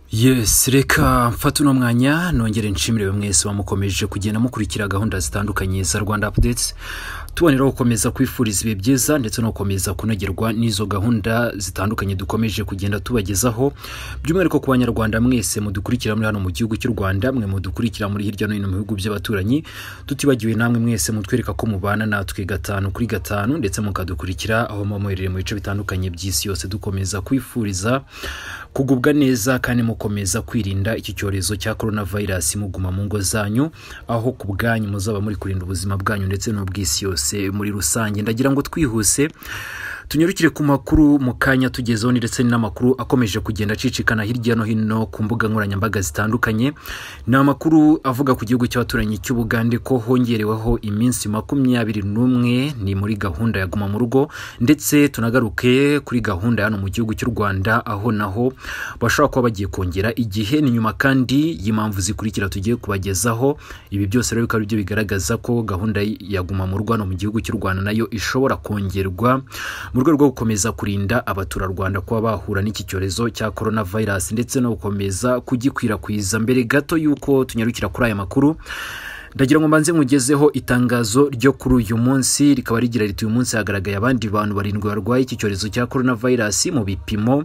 Yes, reka mfata uno mwanya nongere nshimire mwese bamukomeje kugenda mukurikira gahunda zitandukanye za Rwanda Updates. Tubonera gukomeza kwifuriza ibihe byiza ndetse no gukomeza kunogerwa n'izo gahunda zitandukanye dukomeje kugenda tubagezaho. By'umwihariko ku banyarwanda mwese mudukurikira muri hano mu gihugu cy'u Rwanda, mwe mudukurikira muri hirya no hino mu bihugu by'abaturanyi, tutibagiwe namwe mwese mutwereka ko mubana natwe 5 kuri 5 ndetse mukadukurikira aho muherereye mu bice bitandukanye by'isi yose. Dukomeza kwifuriza kugubwa neza kandi mukomeza kwirinda iki cyorezo cya coronavirus, muguma mu ngo zanyu, aho ku bwanyu muzaba muri kurinda ubuzima bwanyu ndetse n'ubw'isi yose muri rusange. Ndagira ngo twihuse tunyarukire ku makuru mu kanya tugezeho ndetse n'amakuru akomeje kugenda cicikana hirya no hino ku mbuga nkoranyambaga zitandukanye. Ni amakuru avuga ku gihugu cy'abaturanyi cy'Ubugande ko hongereweho iminsi 21 ni muri gahunda ya guma mu rugo, ndetse tunagaruke kuri gahunda hano mu gihugu cy'u Rwanda aho naho bashobora kuba bagiye kongera igihe. Ni nyuma kandi y'impamvu zikurikira tugiye kubagezaho. Ibi byose rero bikaba byo bigaragaza ko gahunda ya guma mu rugo hano mu gihugu cy'u Rwanda nayo ishobora kongerwa mu rwego rwo gukomeza kurinda abaturarwanda kuba bahura n'iki cyorezo cya coronavirus ndetse no gukomeza kugikwirakwiza. Mbere gato yuko tunyarukira kuri aya makuru, ndagira ngo mbanze mugezeho itangazo ryo kuri uyu munsi, rikaba rigira riti uyu munsi hagaragaye abandi bantu 7 barwaye iki cyorezo cya coronavirus mu bipimo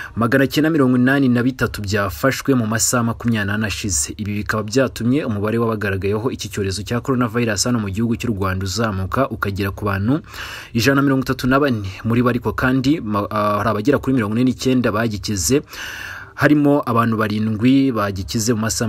983 byafashwe mu masaha 28 ashize. Ibi bikaba byatumye umubare w'abagaragayeho iki cyorezo cya coronavirus hano mu gihugu cy'u Rwanda uzamuka ukagera ku bantu 134. muri bariko kandi hari abagera kuri 49 bagikize, harimo abantu 7 bagikize mu masaha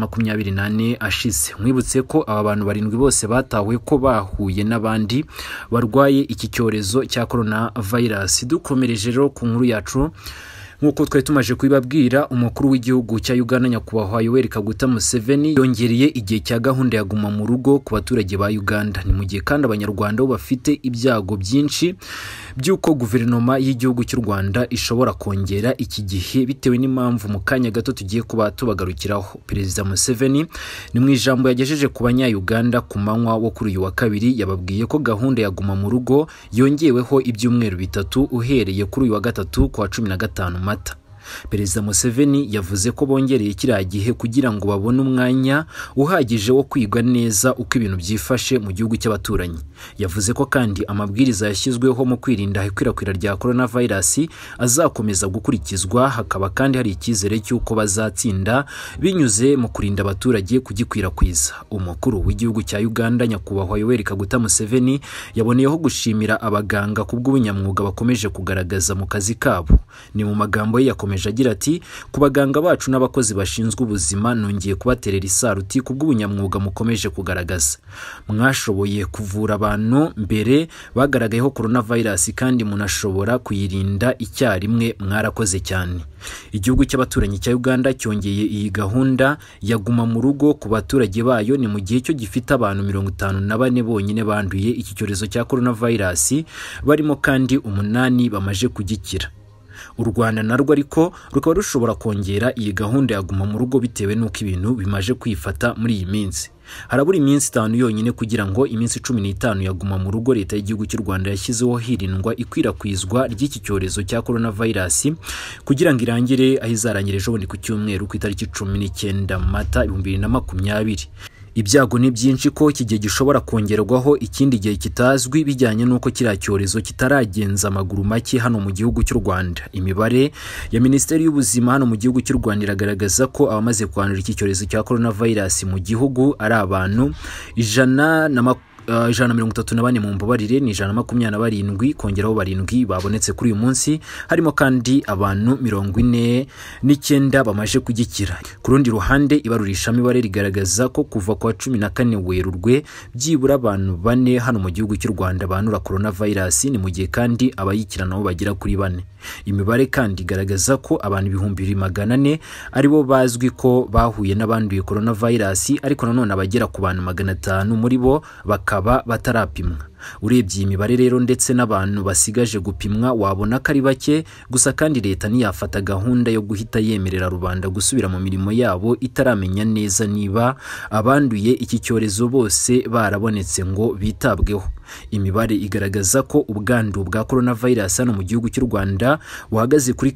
28 ashize. Mwibutse ko aba bantu 7 bose batawe ko bahuye n'abandi barwaye iki cyorezo cya coronavirus. Dukomereje rero ku nkuru yacu, nkuko twari tumaje kubibabwira, umukuru w'igihugu cya Uganda nyakubahwa Yoweri Kaguta Museveni yongereye igihe cya gahunda ya guma mu rugo ku baturage ba Uganda. Ni mu gihe kandi abanyarwanda bo bafite ibyago byinshi byuko guverinoma y'igihugu cy'u Rwanda ishobora kongera iki gihe bitewe n'impamvu mu kanya gato tugiye kuba tubagarukiraho. Perezida Museveni ni mu ijambo yagejeje ku banya-Uganda ku manywa wo kuri uyu wa kabiri yababwiye ko gahunda ya guma mu rugo yongeweho ibyumweru 3 uhereye kuri uyu wa gatatu kwa 15 Mata. Perezida Museveni yavuze ko bongereye kiriya gihe kugira ngo babone umwanya uhagije wo kwiga neza uko ibintu byifashe mu gihugu cy'abaturanyi. Yavuze ko kandi amabwiriza yashyizweho mu kwirinda ikwirakwira rya coronavirus azakomeza gukurikizwa, hakaba kandi hari icyizere cy'uko bazatsinda binyuze mu kurinda abaturage kugikwirakwiza. Umukuru w'igihugu cya Uganda nyakubahwa Yoweri Kaguta Museveni yaboneyeho gushimira abaganga kubw'ubunyamwuga bakomeje kugaragaza mu kazi kabo. Ni mu magambo ye yakomeje agira ati, ku baganga bacu n'abakozi bashinzwe ubuzima nongeye kubaterera isaruti kubw'ubunyamwuga mukomeje kugaragaza. Mwashoboye kuvura abantu mbere bagaragayeho coronavirus kandi munashobora kuyirinda icyarimwe, mwarakoze cyane. Igihugu cy'abaturanyi cya Uganda cyongeye iyi gahunda ya guma mu rugo ku baturage bayo ni mu gihe cyo gifite abantu 54 bonyine banduye iki cyorezo cya coronavirus, barimo kandi 8 bamaje kugikira. U Rwanda narwo ariko rukaba rushobora kongera iyi gahunda ya guma mu rugo bitewe n'uko ibintu bimaje kwifata muri iyi minsi. Harabura iminsi 5 yonyine kugira ngo iminsi 15 ya guma mu rugo leta y'igihugu cy'u Rwanda yashyizeho hirindwa ikwirakwizwa ry'iki cyorezo cya coronavirus kugira ngo irangire aho izarangire ejo bundi ku cyumweru ku itariki 19 Mata 2020. Ibyago ni byinshi ko iki gihe gishobora kongerwaho ikindi gihe kitazwi bijyanye n'uko kiriya cyorezo kitaragenza amaguru make hano mu gihugu cy'u Rwanda. Imibare ya Minisiteri y'Ubuzima hano mu gihugu cy'u Rwanda iragaragaza ko abamaze kwandura iki cyorezo cya coronavirus mu gihugu ari abantu 134 mu mbabarire ni 127, kongeraho 7 babonetse kuri uyu munsi, harimo kandi abantu 49 bamaje kugikira. Ku rundi ruhande ibarurisha mibare rigaragaza ko kuva kwa 14 Werurwe byibura abantu 4 hano mu gihugu cy'u Rwanda banura coronavirus, ni mu gihe kandi abayikira nabo bagera kuri 4. Imibare kandi igaragaza ko abantu 2400 aribo bazwi ko bahuye n'abanduye coronavirus, ariko nanone abagera ku bantu 500 muri bo bakaba batarapimwa. Urebye iyi mibare rero ndetse n'abantu basigaje gupimwa wabona ko ari bake, gusa kandi leta ntiyafata gahunda yo guhita yemerera rubanda gusubira mu mirimo yabo itaramenya neza niba abanduye iki cyorezo bose barabonetse ngo bitabweho. Imibare igaragaza ko ubwandu bwa coronavirus hano mu gihugu cy'u Rwanda buhagaze kuri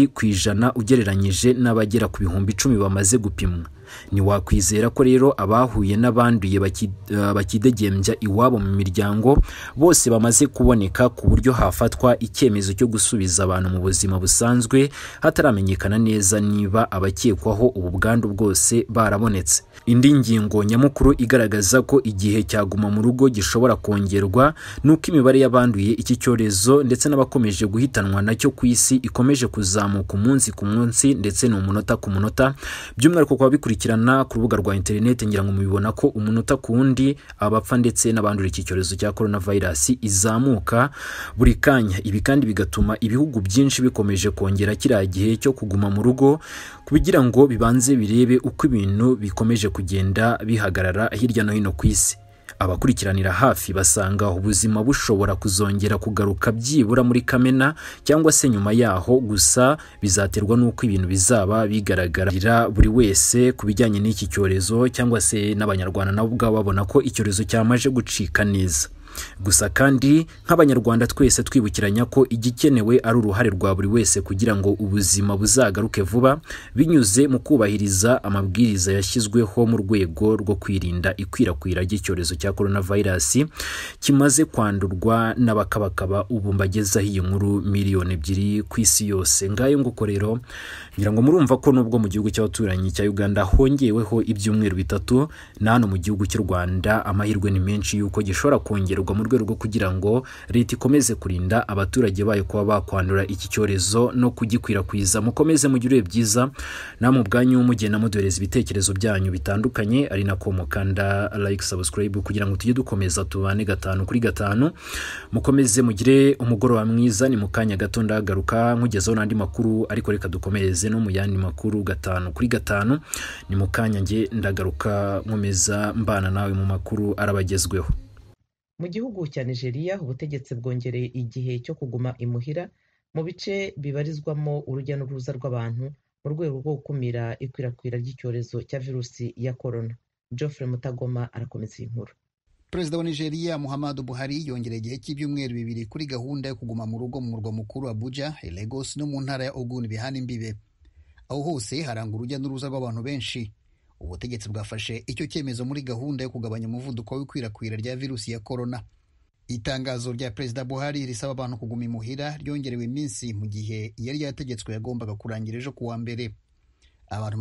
2% ugereranyije n'abagera ku 10,000 bamaze gupimwa. Ni wakwizera ko rero abahuye n'abanduye bakidegembya iwabo mu miryango bose bamaze kuboneka, ku buryo hafatwa icyemezo cyo gusubiza abantu mu buzima busanzwe hataramenyekana neza niba abakekwaho ubu bwandu bwose barabonetse. Indi ngingo nyamukuru igaragaza ko igihe cyaguma mu rugo gishobora kongerwa nuko imibare y'abanduye iki cyorezo ndetse n'abakomeje guhitanwa nacyo ku isi ikomeje kuzamuka umunsi ku munsi ndetse n'umunota ku munota. By'umwihariko kwa bikurikirana ku rubuga rwa internet ngira ngo mubibona ko umunota ku wundi abapfa ndetse n'abandura iki cyorezo cya coronavirus izamuka buri kanya. Ibi kandi bigatuma ibihugu byinshi bikomeje kongera kiriya gihe cyo kuguma mu rugo kugira ngo bibanze birebe uko ibintu bikomeje kugenda bihagarara hirya no hino ku isi. Abakurikiranira hafi basanga ubuzima bushobora kuzongera kugaruka byibura muri Kamena cyangwa se nyuma yaho, gusa bizaterwa n'uko ibintu bizaba bigaragarira buri wese ku bijyanye n'iki cyorezo, cyangwa se n'abanyarwanda nabo ubwabo babona ko icyorezo cyamaje gucika neza. Gusa kandi nk'abanyarwanda twese twibukiranya ko igikenewe ari uruhare rwa buri wese kugira ngo ubuzima buzagaruke vuba, binyuze mu kubahiriza amabwiriza yashyizweho mu rwego rwo kwirinda ikwirakwira ry'icyorezo cya coronavirus kimaze kwandurwa n'abakabakaba ubu mbagezaho iyi nkuru 2 miliyoni ku isi yose. Ngayo nguko rero ngira ngo murumva ko nubwo mu gihugu cy'abaturanyi cya Uganda hongeweho ibyumweru 3, na hano mu gihugu cy'u Rwanda amahirwe ni menshi yuko gishobora kongera mu rwego rwo kugira ngo leta ikomeze kurinda abaturage bayo kuba bakwandura iki cyorezo no kugikwirakwiza. Mukomeze mugire byiza namwe ubwanyu mugenda muduhereza ibitekerezo byanyu bitandukanye, ari nako mukanda like, subscribe kugira ngo tujye dukomeza tubane 5 kuri 5. Mukomeze mugire umugoroba mwiza. Ni mukanya gato ndagaruka nkugezaho n'andi makuru, ariko reka dukomeze no mu yandi makuru 5 kuri 5. Ni mukanya nge ndagaruka nkomeza mbana nawe mu makuru arabagezweho. Mu gihugu cya Nigeria ubutegetsi bwongereye igihe cyo kuguma imuhira mu bice bibarizwamo urujya n'uruza rw'abantu mu rwego rwo gukumira ikwirakwira ry'icyorezo cya virusi ya corona. Geoffrey Mutagoma arakomeza iyi nkuru. Perezida wa Nigeria Muhammadu Buhari yongereye igihe cy'ibyumweru 2 kuri gahunda yo kuguma mu rugo mu murwa mukuru Abuja, Lagos no mu ntara ya Ogun bihana imbibe. Aho hose haranga urujya n'uruza rw'abantu benshi. Ubutegetsi bwafashe icyo cyemezo muri gahunda yo kugabanya umuvuduko w'ikwirakwira rya virusi ya corona. Itangazo rya Perezida Buhari risaba abantu kuguma imuhira ryongerewe iminsi mu gihe yari yategetswe yagombaga kurangira ejo kuwa mbere. Abantu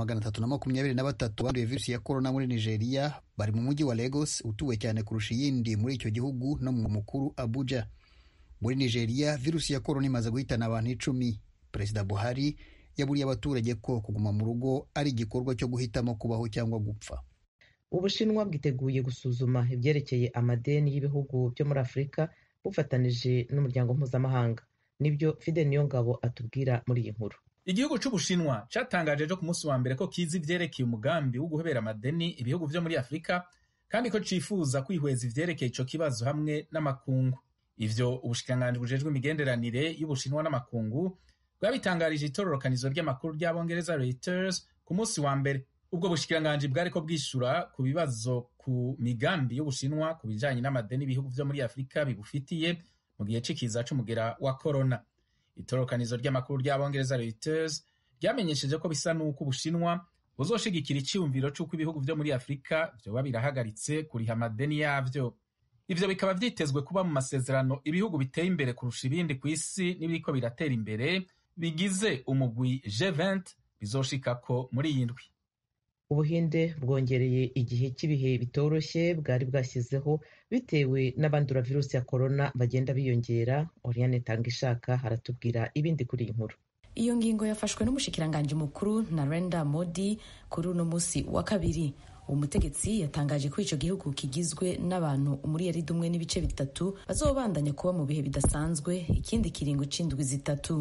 323 banduye virusi ya corona muri Nigeria bari mu mujyi wa Lagos utuwe cyane kurusha iyindi muri icyo gihugu no mu mukuru Abuja. Muri Nigeria virusi ya corona imaze guhitana abantu 10. Perezida Buhari yaburiye abaturage ko kuguma mu rugo ari igikorwa cyo guhitamo kubaho cyangwa gupfa. Ubushinwa bwiteguye gusuzuma ibyerekeye amadeni y'ibihugu byo muri Afurika bufatanije n'umuryango mpuzamahanga. Nibyo Fidel Niyongabo atubwira muri iyi nkuru. Igihugu cy'Ubushinwa cyatangaje ejo ku munsi wa mbere ko kizi ivyerekeye umugambi wo guhebera amadeni ibihugu byo muri Afurika, kandi ko cifuza kwihweza ivyerekeye ico kibazo hamwe n'amakungu. Ivyo ubushikiranganji bujejwe imigenderanire y'Ubushinwa n'amakungu bwabitangarije itororokanizo ry'amakuru ry'Abongereza Reuters ku munsi wa mbere. Ubwo bushikiranganji bwariko bwishura ku bibazo ku migambi y'Ubushinwa ku bijanye n'amadeni ibihugu byo muri Afurika bibufitiye mu gihe c'ikiza c'umugera wa corona. Itororokanizo ry'amakuru ry'Abongereza Reuters ryamenyesheje ko bisa n'uko Ubushinwa buzoshigikira iciyumviro c'uko ibihugu byo muri Afurika vyoba birahagaritse kuriha amadeni yavyo. Ivyo bikaba vyitezwe kuba mu masezerano ibihugu biteye imbere kurusha ibindi ku isi n'ibiriko biratera imbere bigize umugwi G20 bizoshikako muri iyi ndwi. Ubuhinde bwongereye igihe cy'ibihe bitoroshye bwari bwashyizeho bitewe n'abandura virusi ya corona bagenda biyongera. Oriane Tangishaka haratubwira ibindi kuri iyi nkuru. Iyo ngingo yafashwe n'umushikiranganje mukuru Narendra Modi kuri uno musi wa kabiri. Umutegetsi yatangaje ko ico gihugu kigizwe n'abantu umuriyaridi 1.3 bazobandanya kuba mu bihe bidasanzwe ikindi kiringo c'indwi 3.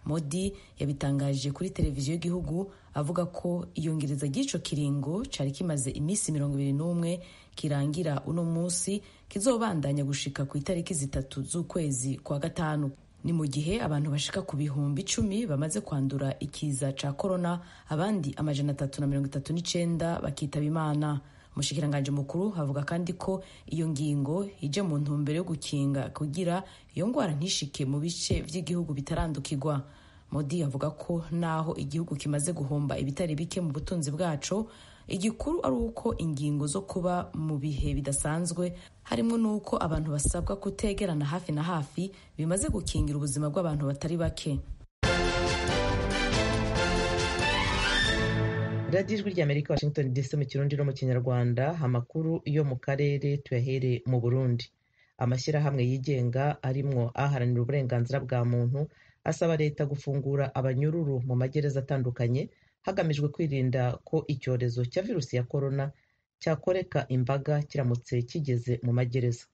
Modi yabitangaje kuri televiziyo y'igihugu avuga ko iyongereza ry'ico kiringo cari kimaze iminsi 21 kirangira uno munsi kizobandanya gushika ku itariki 3 z'ukwezi kwa gatanu. Ni mu gihe abantu bashika ku bihumbi 10 bamaze kwandura ikiza ca corona, abandi 339 bakitaba Imana. Umushikiranganje mukuru avuga kandi ko iyo ngingo ije mu ntumbero yo gukinga kugira iyo ngwara ntishike mu bice vy'igihugu bitarandukirwa. Modi avuga ko naho igihugu kimaze guhomba ibitari bike mu butunzi bwaco, igikuru ari uko ingingo zo kuba mu bihe bidasanzwe harimo n'uko abantu basabwa kutegerana hafi na hafi bimaze gukingira ubuzima bw'abantu batari bake. radiyo ijwi ry'Amerika, Washington DC, mu kirundi no mu kinyarwanda. Amakuru yo mu karere tuyahere mu Burundi. Amashyirahamwe yigenga arimwo aharanira uburenganzira bwa muntu asaba leta gufungura abanyururu mu magereza atandukanye hagamijwe kwirinda ko icyorezo cya virusi ya korona cyakoreka imbaga kiramutse kigeze mu magereza.